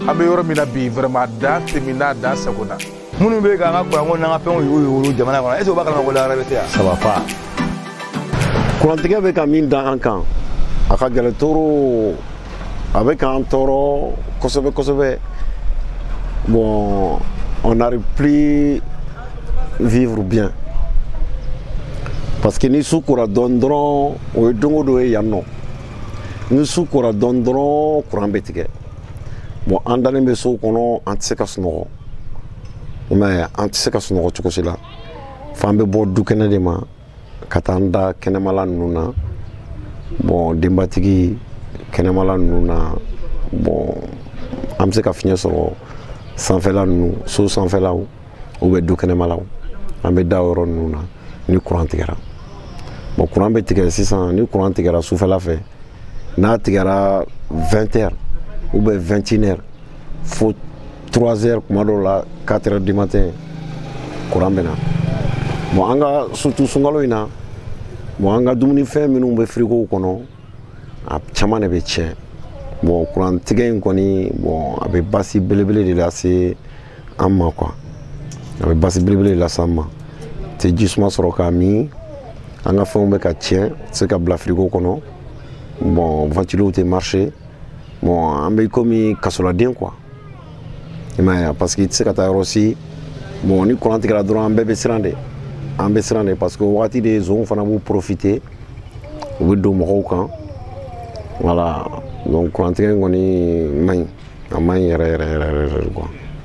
Ambe yoro mina bi vraiment da temina da sagona. Munu be ka ngakwa ngona ngape ngo jamana kona. Eso bakala ngo la rabete. Ça va pas. Kurantiga be ka min da ankan. Aka gele toro avec un toro kosobe. Bon, on n'arrive plus vivre bien. Parce que ni soukura dondron o dongo do yanno. Ni soukura dondron courant betige. Bon, andale be so kono antise suno. Mais antise suno ko sila. Fambe bo du kene de ma katanda kene mala nuna. Bon, dembatigi kene mala nuna. Bon, amse ka finir so sans faire là nous, sans faire là ou be du kene mala. Ambe da oro nuna ni courant tigara. Bon, courant betige 600 ni courant tigara sou fait la fait. Na tigara 20h ou bien 21h. Faut 3h comme là 4h du matin. Courant bena. Bon, anga surtout sungalo ina. Bon, anga dumuni fe minu be frigo kono. A chamane be tien. Bon, courant tigé koni bon avec basi belebele de la c'est amma quoi. Avec basi belebele de la sama. C'est justement sur le cami. Anga fe be ka tien, c'est ka bla frigo kono. Bon, ventilo te marché. Bon, ambe komi kasola den quoi. Mais parce que tu sais que aussi bon ni courant tigara droit ambe be sirande. Ambe sirande parce que wati des zones fana vous profiter. Vous do mo kan. Voilà. Donc courant tigara ngoni main. Amay yere quoi.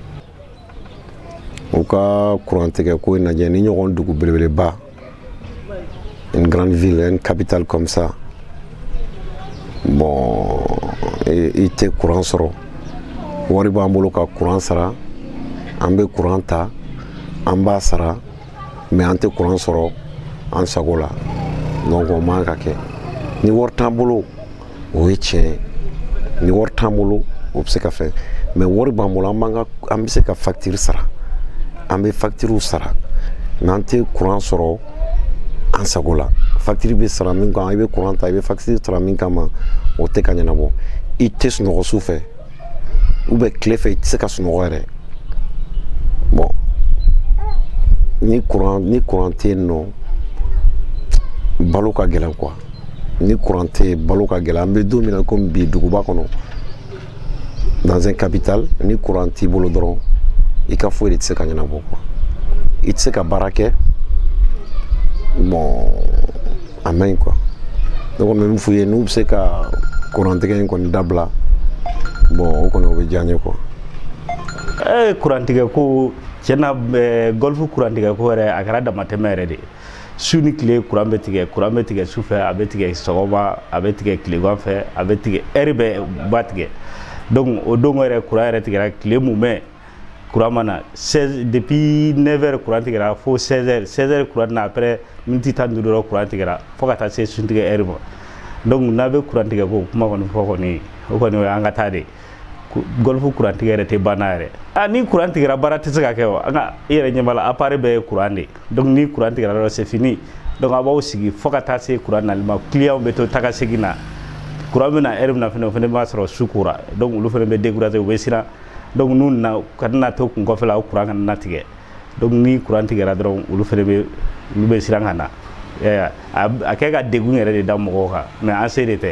Oka courant tigara ko na jeni ñogon dugu belebele ba. Une grande ville, une capitale comme ça. Bon, il était courant soro. Wari bambolo ka courant sara, ambe courant ta, amba sara, mais ante courant soro, en sagola. Donc on manque à que. Ni wor tambolo, oui tiens. Ni wor tambolo, obse ka fait. Mais wari bambolo ambe se ka facture sara, ambe facture sara. Mais ante courant soro, en sagola. Facture be sara min kan ibe courant ta ibe facture sara min kama o te kanyana bo ite suno soufe ou be clé fait c'est ka suno ere bon ni courant te no baloka gelan quoi ni courant te baloka gelan be domina comme bi duguba kono dans un capital ni courant ti bolo dron i ka fo ite se kanyana bo quoi ite se ka barake bon amen quoi. Donc on me fouiller nous c'est qu'à courant tigé qu'on dabla bon on veut gagner quoi. Courant tigé ko cena golf courant tigé ko re akara da matemere de suni clé courant betige souffle abetige soba abetige clé gonfe abetige herbe batige donc o dongo re courant re tigé clé moumé courant mana 16 depuis 9h courant tigé faut 16h courant na après minti tan duro courant tigera fokata se suntige herbe donc nabe courant tigé ko kuma ko fokoni o ko ni anga tade golfu courant tigé te banare ni courant tigera barati saka kewa anga yere nyamala appareil be courant de donc ni courant tigera c'est fini donc aba sigi fokata se courant na lima client be to taka segina courant na herbe na fene masro sukura donc lu fene be décourager be sira donc nun na kadna to ko fela courant na tigé donc ni courant tigera donc lu fene be lu be sirangana akeka degun yere de damo ka mais en CDT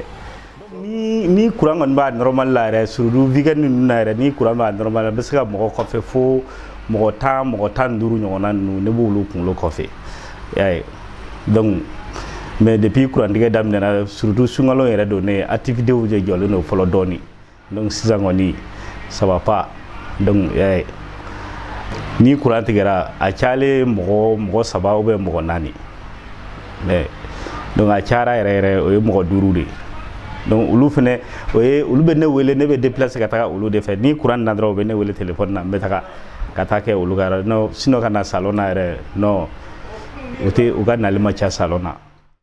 ni courant on ba normal la re suru vegan na re ni courant ba normal be sika mo ko fe fo mo tan duru nyona nu ne bulu kun lo ko fe donc mais depuis courant diga dam na surtout sungalo yere do ne activité ou je jolo no folo doni donc sizangoni ça va pas donc ni courant tigera a chale mo saba ou be mo nani mais donc a chara ere o mo duru de donc ulu fene ulu be ne wele ne be déplacer kata ulu de fait ni courant na dro be ne wele téléphone na metaka kata ke ulu gara no sino kana salona ere no ote uga na lima cha salona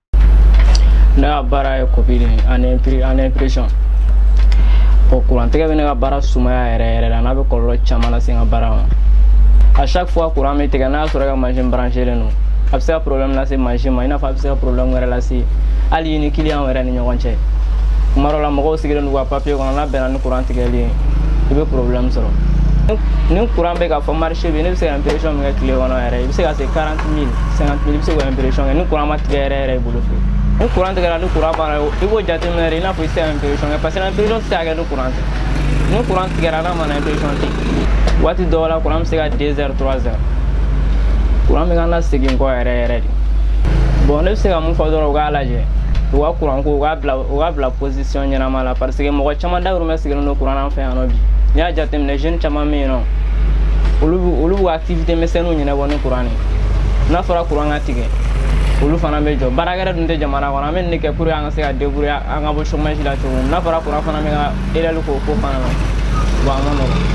na bara e copie en impression pour courant tigera be ne bara suma ere na be kollo chamana singa bara à chaque fois courant me tigera na sura ga machine brancher no abse problème na c'est machine ma ina fa abse problème wala la si ali ni client wala ni nyogonche marola mo sigire no papier ko na bena no courant tigeli i bɛ problème sɔrɔ ni courant bɛ ka fɔ marché bɛ ne bɛ se ka impression min kɛ tile kɔnɔ yɛrɛ i bɛ se ka se 40 000 50 000 i bɛ se k'o impression kɛ ni courant ma tigɛ yɛrɛ i bolo fɛ ni courant tigɛra ni courant banna i b'o jateminɛ de i n'a fɔ i tɛ se ka impression kɛ parce que impression tɛ se ka kɛ ni courant tɛ ni courant tigɛra n'a ma na impression tɛ waati dɔw la courant bɛ se ka 2 heures 3 heures courant bɛ ka na segin kɔ yɛrɛ yɛrɛ de bon ne bɛ se ka mun fɔ dɔrɔn u k'a lajɛ u ka courant ko u k'a bila position ɲɛnama la parce que mɔgɔ caman dayirimɛ sigilen don courant an fɛ yan nɔ bi n'i y'a jateminɛ jeune caman bɛ yen nɔ olu b'u ka activité misɛnninw ɲɛnabɔ ni courant ye n'a fɔra courant ka tigɛ olu fana bɛ jɔ baarakɛla dun tɛ jamana kɔnɔ an bɛ nin de kɛ pour que an ka se ka débrouiller an ka bɔ chômage la cogo min n'a fɔra courant fana bɛ ka élevé k'o ko fana na bon a ma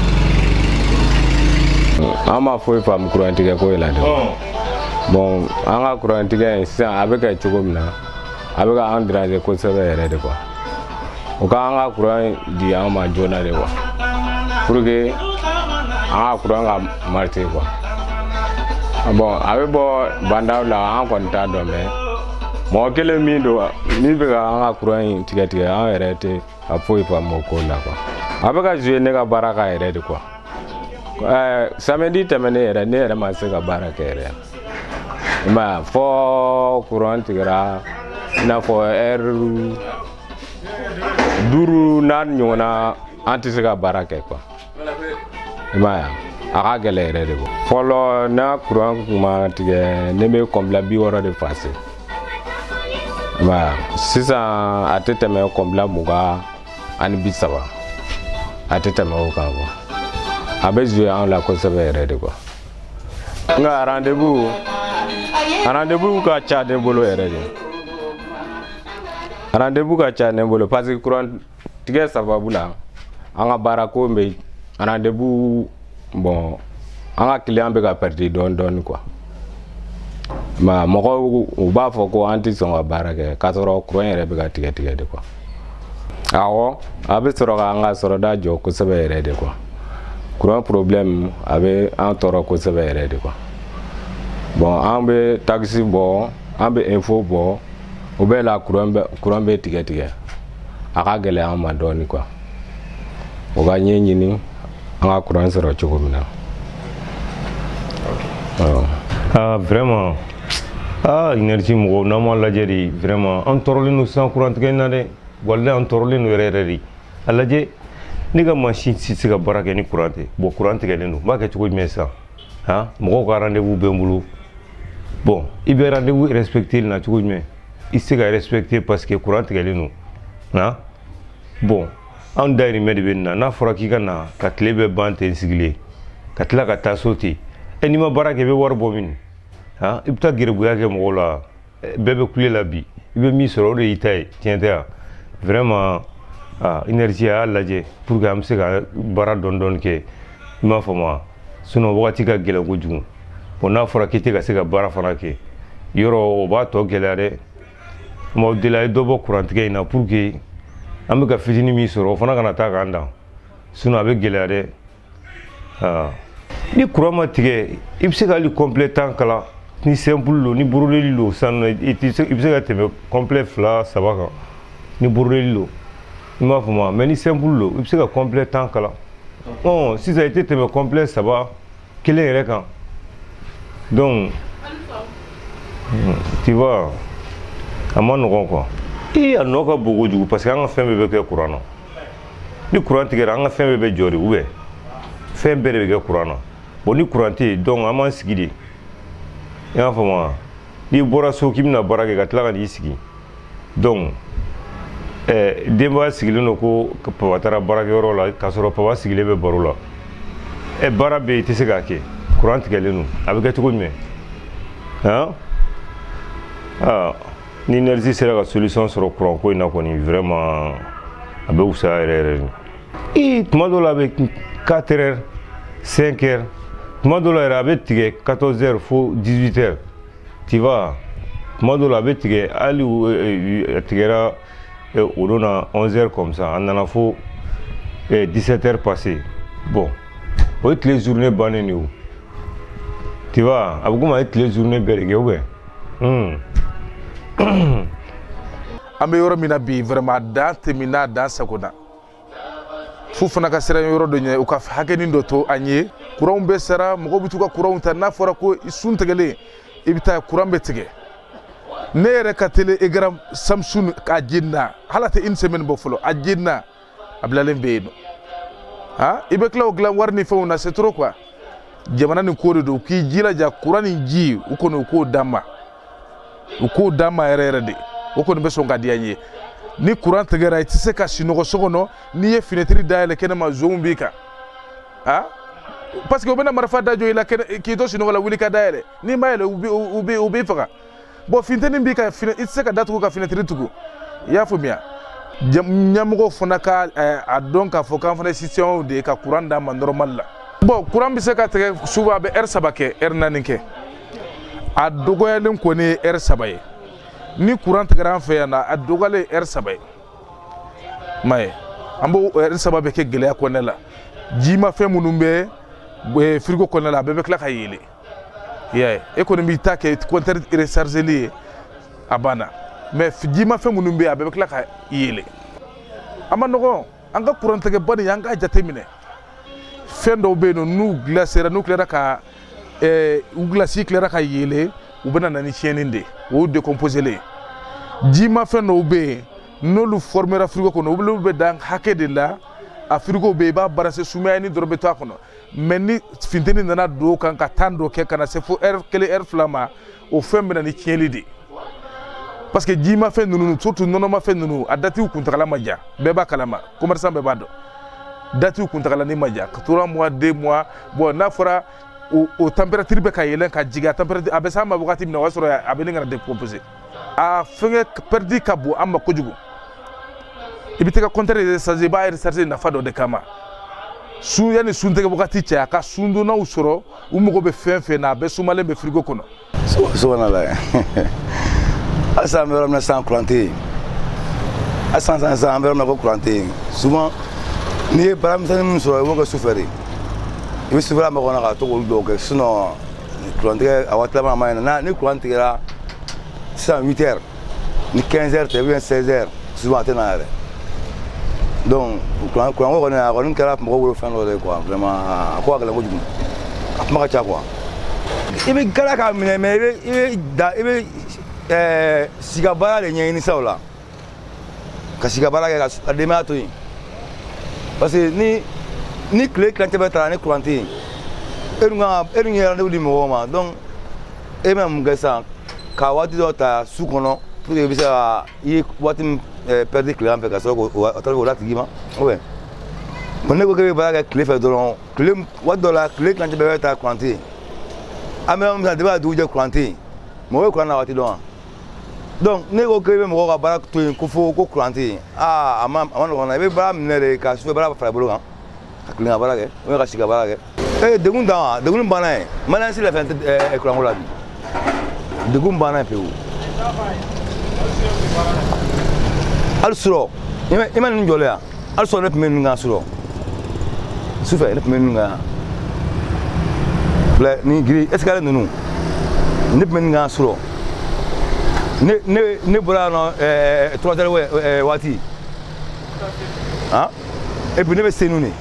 nɔgɔn. An ma foyi faamu courant tigɛ ko in la dɛ bon an ka courant tigɛ in sisan a bɛ kɛ cogo min na a bɛ ka an déranger kosɛbɛ yɛrɛ de quoi o ka an ka courant di an ma joona de quoi pour que an ka courant ka marcher quoi bon a bɛ bɔ bandaw la an kɔni t'a dɔn mais mɔgɔ kelen min don min bɛ ka an ka courant in tigɛ an yɛrɛ tɛ a foyi faamu o ko la quoi a bɛ ka jouer ne ka baara kan yɛrɛ de quoi samedi tɛmɛnen yɛrɛ ne yɛrɛ ma se ka baara kɛ yɛrɛ i m'a ye fɔ courant tigɛra i n'a fɔ heure 5 4 ɲɔgɔnna an tɛ se ka baara kɛ quoi i m'a ye a ka gɛlɛn yɛrɛ de quoi fɔlɔ n'a courant kun ma tigɛ ne bɛ kɔnbila 60 de fase i m'a ye sisan a tɛ tɛmɛ kɔnbila 20 ani 30 a tɛ tɛmɛ o kan quoi a bɛ jouer an la kosɛbɛ yɛrɛ de quoi nka rendez-vous ka ca ne bolo yɛrɛ de rendez-vous ka ca ne bolo parce que courant tigɛ sababu la an ka baara ko bɛ rendez-vous bon an ka client bɛ ka perdre dɔɔni quoi mais mɔgɔw u b'a fɔ ko an tɛ sɔn ka baara kɛ k'a sɔrɔ courant yɛrɛ bɛ ka tigɛ de quoi awɔ a bɛ sɔrɔ k'an ka sɔrɔda jɔ kosɛbɛ yɛrɛ de quoi courant problème a bɛ an tɔɔrɔ kosɛbɛ yɛrɛ de quoi bon an bɛ taxi bɔ an bɛ info bɔ o bɛɛ la courant bɛ tigɛ a ka gɛlɛn an ma dɔɔni quoi o ka ɲɛɲini an ka courant sɔrɔ cogo min na vraiment énergie mɔgɔw n'an m'a lajɛ de vraiment an tɔɔrɔlen don sisan courant tigɛ in na dɛ walahi an tɔɔrɔlen don yɛrɛ de a lajɛ ne ka machine si tɛ se ka baara kɛ ni courant tɛ bon courant tigɛlen don n b'a kɛ cogo jumɛn sisan mɔgɔw ka rendez-vous bɛ n bolo bon i bɛ rendez-vous respecter na cogo jumɛn i se ka respecter parce que courant tigɛlen don bon anw dayirimɛ de bɛ nin na n'a fɔra k'i ka na ka tile bɛɛ ban ten sigilen ka tila ka taa so ten n'i ma baara kɛ i bɛ wari bɔ min i bɛ taa gɛrɛbuya kɛ mɔgɔw la bɛɛ bɛ kule la bi i bɛ min sɔrɔ o de y'i ta ye tiɲɛ tɛ wa vraiment énergie a y'a lajɛ pour que an bɛ se ka baara dɔɔni kɛ i m'a faamu sinon wagati ka gɛlɛn kojugu bon n'a fɔra k'i tɛ ka se ka baara fana kɛ yɔrɔ o b'a tɔ gɛlɛya dɛ maaw deli a ye dɔ bɔ courant tigɛ in na pour que an bɛ ka fitinin min sɔrɔ o fana kana taa k'an dan sinon a bɛ gɛlɛya dɛ ni courant ma tigɛ i bɛ se ka hali complet tan kala ni simple don ni boroleli don sisan i bɛ se ka tɛmɛ complet 2 3 kan ni boroleli don i m'a faamu mais ni simple don i bɛ se ka complet tan kala sisan i tɛ tɛmɛ complet 3 kelen yɛrɛ kan donc tu vois a ma nɔgɔn quoi a nɔ ka bon kojugu parce que an ka fɛn bɛɛ bɛ kɛ courant na ni courant tigɛra an ka fɛn bɛɛ bɛ jɔ de ou bien fɛn bɛɛ de bɛ kɛ courant na bon ni courant tɛ yen donc an b'an sigi de i y'a faamu n'i bɔra so k'i bɛna baara kɛ ka tila ka n'i sigi donc denbaya sigilen don ko papa taara baarakɛyɔrɔ la k'a sɔrɔ papa sigilen bɛ baro la baara bɛ yen i tɛ se k'a kɛ courant tigɛlen don a bɛ kɛ cogo jumɛn ni énergie sera ka solution sɔrɔ courant ko in na kɔni vraiment a bɛ wusaya yɛrɛ yɛrɛ tuma dɔw la a bɛ 4 heures 5 heures tuma dɔw la yɛrɛ a bɛ tigɛ 14 heures fo 18 heures tu vois tuma dɔw la a bɛ tigɛ hali a tigɛra o don na 11 heures comme ça a nana fo 17 heures passées bon o ye tile journée bannen de o tu vois a bɛ komi a ye tile journée bɛɛ de kɛ ou bien an bɛ yɔrɔ min na bi vraiment dan tɛmɛna dan sagona fu fana ka sira yoro do ɲɛ u ka hakɛnin dɔ to an ye kuranw bɛ sara mɔgɔw bɛ t'u ka kuranw ta n'a fɔra ko sun tigɛlen i bɛ taa kuran bɛ tigɛ ne yɛrɛ ka tele egara Samsung a jenina hala tɛ une semaine bɔ fɔlɔ a jenina a bilalen bɛ yen nɔ i bɛ tila o dilan wari ni fɛnw na c'est trop quoi jamana ni ko de don k'i jilaja kuran ni ji u kɔni u k'o d'an ma yɛrɛ yɛrɛ de o kɔni bɛ sɔn ka di an ye ni kuran tigɛra i tɛ se ka sunɔgɔ so kɔnɔ n'i ye fenêtre dayɛlɛ kɛnɛma zonw b'i kan parce que u bɛna marifa da jɔ i la k'i to sunɔgɔ la wuli ka dayɛlɛ n'i ma yɛlɛ u b'i faga bon funteni b'i kan i tɛ se ka datugu ka fenêtre tugu i y'a faamuya ɲɛmɔgɔw fana ka a dɔn k'a fɔ k'an fana ye citoyenw de ye ka kuran d'an ma normal la bon kuran bɛ se ka tigɛ souvent a bɛ heure 3 kɛ heure 4 kɛ a dɔgɔyalen kɔni ye heure 3 ye ni kuran tigɛra an fɛ yan na a dɔgɔyalen ye heure 3 ye m'a ye an b'o heure 3 bɛ kɛ gɛlɛya kɔnɔna la jimafɛn minnu bɛ frigo kɔnɔna la a bɛɛ bɛ tila ka yɛlɛ i y'a ye e kɔni b'i ta kɛ compteur rechargeli ye a banna mais jimafɛn minnu bɛ yen a bɛɛ bɛ tila ka yɛlɛ a ma nɔgɔn an ka kuran tigɛba nin an k'a jateminɛ fɛn dɔw bɛ yen nɔ n'u tilara ka u glasi tilara ka yɛlɛ u bɛna na ni tiɲɛni de o y'u décomposelen jimafɛn dɔw bɛ yen n'olu formera frigo kɔnɔ olu bɛ dan hakɛ de la a frigo bɛ yen i b'a baranse sumaya ni dɔrɔn bɛ to a kɔnɔ mais ni funteni nana don o kan ka temps dɔ kɛ ka na se fo heure 1 heure 2 ma o fɛn bɛ na ni tiɲɛli de parce que jimafɛn ninnu surtout nɔnɔmafɛn ninnu a datiw kuntagala ma jan bɛɛ b'a kalama commerçant bɛɛ b'a dɔn datiw kuntagala ni ma jan 3 mois 2 mois bon n'a fɔra o température bɛ ka yɛlɛn ka jigin a température a bɛ s'a ma wagati min na o y'a sɔrɔ a bɛ ne kana décomposer a fɛngɛ perdi ka bon an ma kojugu i bɛ tɛ ka compteur recharger i b'a recharger nafa dɔ de kama yanni sun tigɛ wagati cɛ a ka sundonnaw sɔrɔ u mago bɛ fɛn fɛn na a bɛɛ sumalen bɛ frigo kɔnɔ. subhanallah asa an bɛ yɔrɔ min na sisan kuran tɛ yen sisan an bɛ yɔrɔ min na ko kuran tɛ yen souvent n'i ye baaramisɛnnin min sɔrɔ i b'o kɛ sufɛ de i bɛ sufɛ a mɔgɔ na ka to k'olu dɔw kɛ sinon kuran tigɛ a waati laban a ma ɲinɛ ni kuran tigɛra sisan 8 heures ni 15 heures tɛ ou bien 16 heures souvent a tɛ na yɛrɛ donc kuran ko kɔni a kɔni kɛra mɔgɔw bolo fɛn dɔ de quoi vraiment a ko ka gɛlɛn kojugu a kuma ka ca quoi i bɛ gala k'a minɛ mais i bɛ siga baara de ɲɛɲini sa o la ka siga baara kɛ ka denbaya to yen parce que ni tile kilancɛ bɛ taara ni kuran tɛ yen e dun ye rendez-vous di mɔgɔw ma donc e bɛna mun kɛ sisan ka waati dɔ ta su kɔnɔ pour que i bɛ se ka i ye waati min perdu tilegan fɛ ka sɔrɔ k'o la tigi ma bon ne ko k'e bɛ baara kɛ tile fɛ dɔrɔn waati dɔ la tile kilancɛ bɛɛ bɛ taa kuran tɛ yen an bɛ yɔrɔ min na depuis a dugu jɛ kuran tɛ yen mɔgɔw ye kuran na waati dɔn wa donc ne ko k'e bɛ mɔgɔw ka baara to yen ko fo ko kuran tɛ yen a ma nɔgɔn na i bɛ baara minɛ de ka sufɛ baara fara i bolo kan ka tilen ka baara kɛ ou bien ka sigi ka baara kɛ degun dan wa degun banna ye maliyɛn si la fɛn tɛ kuranko la bi degun banna ye pewu hali surɔ i ma nin jɔlen yan hali surɔ ne tun bɛ nin kan surɔ sufɛ ne tun bɛ nin kan yan filɛ nin giri escalier ninnu ne tun bɛ nin kan surɔ ne bɔra yan nɔ 3 heures waati et puis ne bɛ se n'u de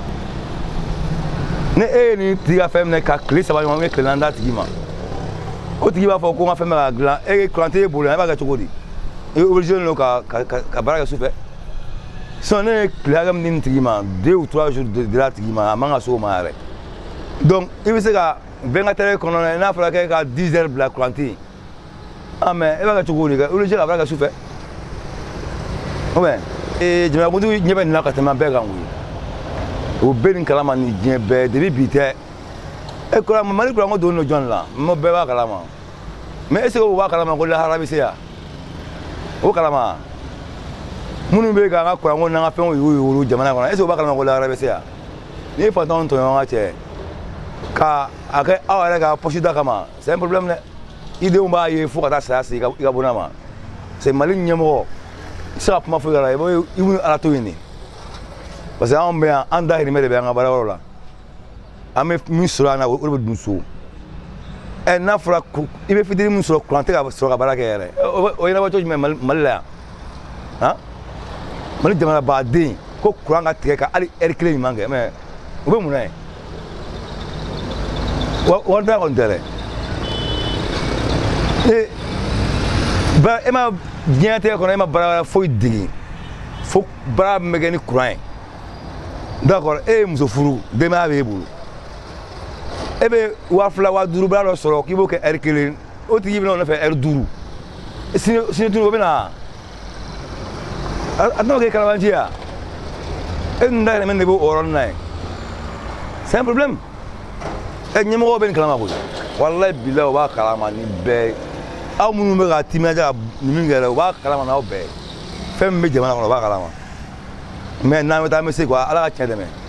ne e ye nin tigi ka fɛn minɛ ka tile 3 ɲɔgɔn tile 4 d'a tigi ma o tigi b'a fɔ ko n ka fɛn bɛ ka dilan e kuran tɛ e bolo yan e b'a kɛ cogo di e obligé don ka baara kɛ sufɛ sinon ne ye tile hakɛ min di nin tigi ma 2 ou 3 jours dira tigi ma a man ka se o ma yɛrɛ donc i bɛ se ka 24 heures kɔnɔ n'a fɔra k'e ka 10 heures bila kuran tɛ yen mais e b'a kɛ cogo di kɛ obligé ka baara kɛ sufɛ ou bien jamanakuntigi ɲɛ bɛ nin na ka tɛmɛ bɛɛ kan koyi o bɛɛ nin kalama nin diɲɛ bɛɛ depuis bi tɛ e kɔrɔ mali kuranko don jɔn la mo bɛɛ b'a kalama mais est ce que o b'a kalama ko lahara bɛ se yan o kalama minnu bɛ k'an ka kuranko n'an ka fɛnw y'u jamana kɔnɔ est ce que o b'a kalama ko lahara bɛ se yan n'i ye fantanw tɔ ɲɔgɔn cɛ ka a kɛ aw yɛrɛ ka poche da kama c'est un problème dɛ i denw b'a ye fo ka taa saya se i ka bonna ma c'est mali ɲɛmɔgɔ i tɛ se ka kuma foyi k'a la i bɛ ala to yen de parce que anw bɛ yan an dahirimɛ de bɛ an ka baarayɔrɔ la an bɛ min sɔrɔ an na o de bɛ dun so n'a fɔra i bɛ fitiri min sɔrɔ kuran tɛ ka sɔrɔ ka baara kɛ yɛrɛ o ɲɛnabɔ cogo jumɛn mali la yan mali jamana baden ko courant ka tigɛ ka hali heure kelen ɲuman kɛ mais u bɛ mun na ye wari da kɔni tɛ dɛ e ma diɲɛnatigɛ kɔnɔ e ma baara wɛrɛ foyi dege fo baara min bɛ kɛ ni courant ye d'accord e ye muso furu denbaya b'e bolo e bɛ 2000 5000 baara dɔ sɔrɔ k'i b'o kɛ heure kelen o tigi bɛ na o nɔfɛ heure 5 sini tuguni o bɛ na a tɛna kɛ kalabanci ya e dun dahirimɛ de b'o yɔrɔnin na ye c'est un problème ɲɛmɔgɔw bɛ nin kalama koyi walayi bilayi o b'a kalama ni bɛɛ ye aw minnu bɛ ka timinadiya ka min kɛ dɛ u b'a kalama n'aw bɛɛ ye fɛn min bɛ jamana kɔnɔ o b'a kalama mais n'an bɛ taa an bɛ se quoi ala ka tiɲɛ dɛmɛ